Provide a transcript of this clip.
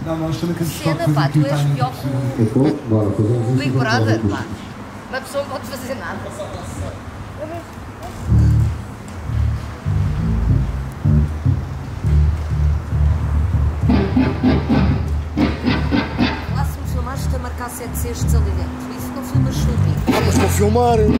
Não, nós também queremos Cena, pá, tu és pior que o Big Brother, pá. Uma pessoa não pode fazer nada. Lá se me filmaste a marcar 7 cestos ali dentro. Isso não filmas comigo. Ah, mas vou filmar.